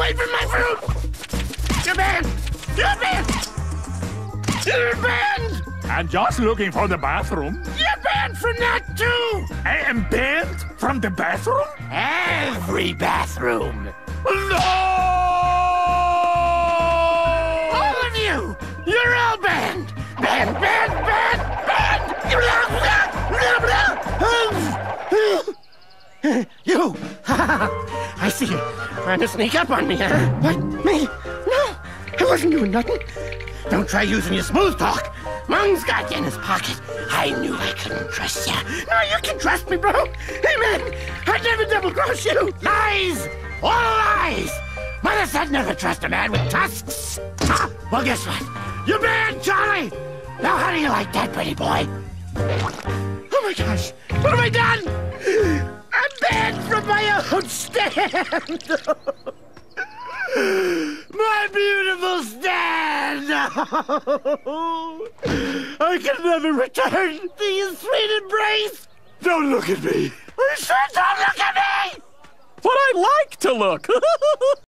away from my fruit! You're banned! You're banned! You're banned! I'm just looking for the bathroom. You're banned from that too! I am banned from the bathroom? Every bathroom! No! All of you! You're all banned! Banned, banned, banned, banned! You! I see you. Trying to sneak up on me, huh? What? Me? No! I wasn't doing nothing. Don't try using your smooth talk. Mung's got you in his pocket. I knew I couldn't trust you. No, you can trust me, bro. Hey, man, I'd never double-cross you. Lies! All lies! Mother said never trust a man with tusks. Ah, well, guess what? You're banned, Charlie! Now, how do you like that, pretty boy? Oh, my gosh. What have I done? I'm banned from my own stand! My beautiful stand! I can never return to your sweet embrace! Don't look at me. I said don't look at me! But I like to look.